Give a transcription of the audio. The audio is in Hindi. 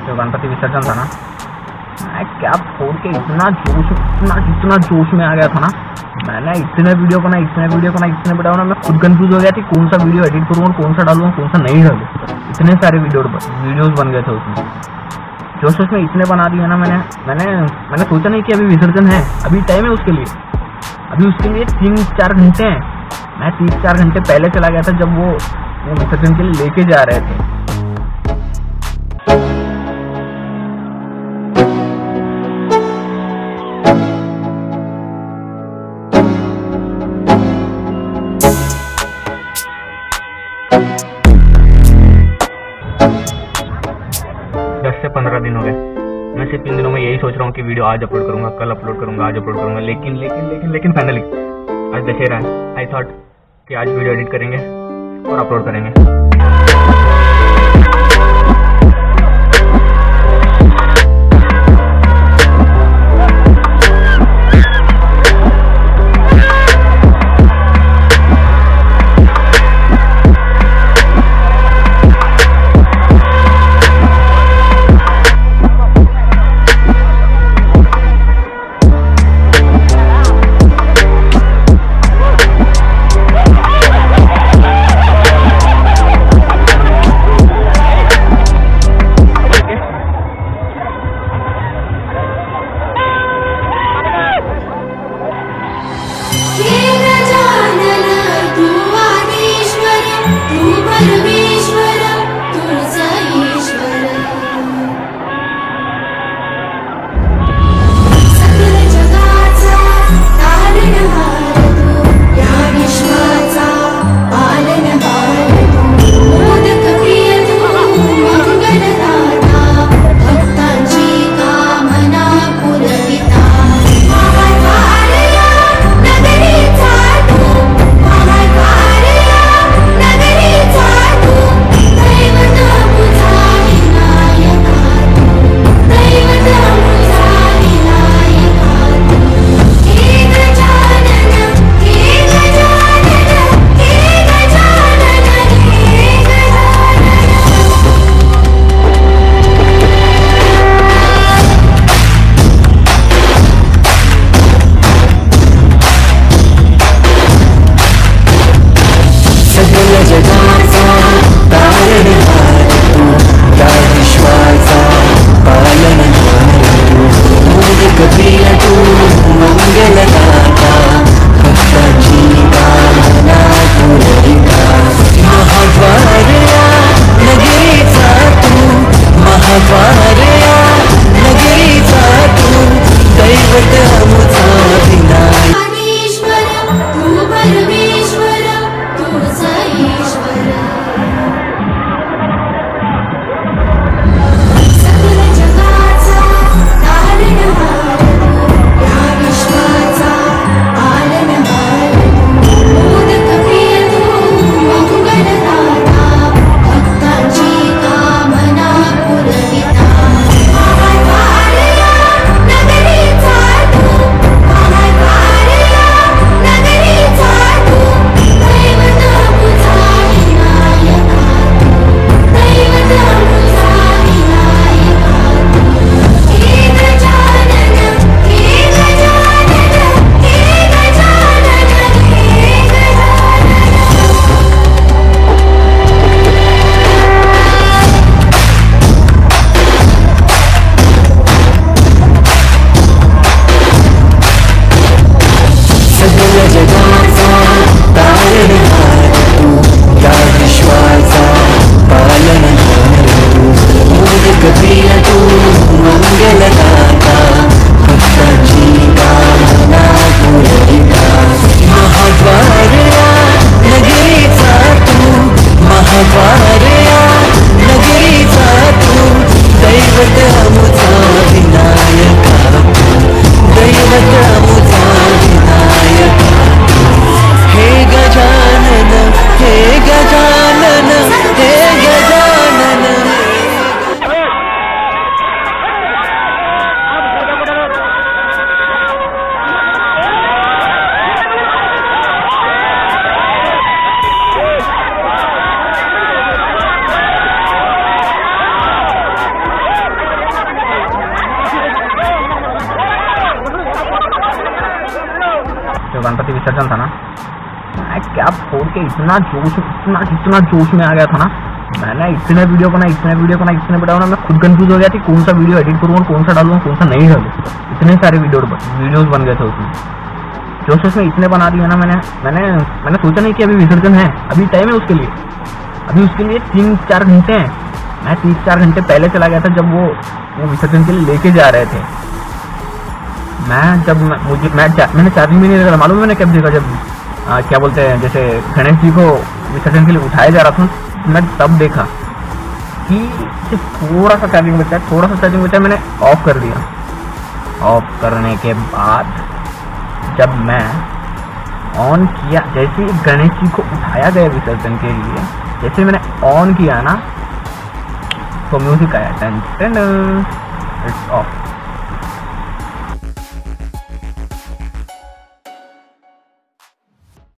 जो गणपति विसर्जन था ना, मैं क्या फोड़ के इतना जोश में आ गया था ना, मैंने इतने वीडियो बनाया, मैं खुद कंफ्यूज हो गया कि कौन सा वीडियो एडिट करूँ और कौन सा डालूँ कौन सा नहीं डालूँ। इतने सारे वीडियोस बन गए थे उसमें, जोश में इतने बना दिए ना मैंने सोचा नहीं कि अभी विसर्जन है, अभी टाइम है उसके लिए। अभी उसके लिए 3-4 घंटे हैं। मैं 3-4 घंटे पहले चला गया था जब वो विसर्जन के लिए लेके जा रहे थे। से 15 दिन हो गए। मैं सिर्फ इन दिनों में यही सोच रहा हूँ कि वीडियो आज अपलोड करूंगा, कल अपलोड करूंगा, आज अपलोड करूंगा, लेकिन फाइनली आज दशहरा है। आई थॉट कि आज वीडियो एडिट करेंगे और अपलोड करेंगे। विसर्जन था ना, मैं क्या फोड़ के इतना जोश में आ गया था ना, मैंने इतने वीडियो बनाया ना, मैं खुद कंफ्यूज हो गया था कौन सा वीडियो एडिट करूँ और कौन सा डालूँ कौन सा नहीं डालूँ। इतने सारे वीडियोस बन गए थे उसमें, जोश उसमें इतने बना दिए ना मैंने सोचा नहीं कि अभी विसर्जन है, अभी टाइम है उसके लिए, अभी उसके लिए 3-4 घंटे हैं। मैं 3-4 घंटे पहले चला गया था जब वो विसर्जन के लिए लेके जा रहे थे। मैंने चार्जिंग भी नहीं लगा, मालूम है मैंने कब देखा, जब क्या बोलते हैं जैसे गणेश जी को विसर्जन के लिए उठाया जा रहा था, मैं तब देखा कि थोड़ा सा चार्जिंग बचा, मैंने ऑफ कर दिया। ऑफ करने के बाद जब मैं ऑन किया, जैसे ही गणेश जी को उठाया गया विसर्जन के लिए, जैसे मैंने ऑन किया ना तो म्यूजिक आया, इट्स ऑफ।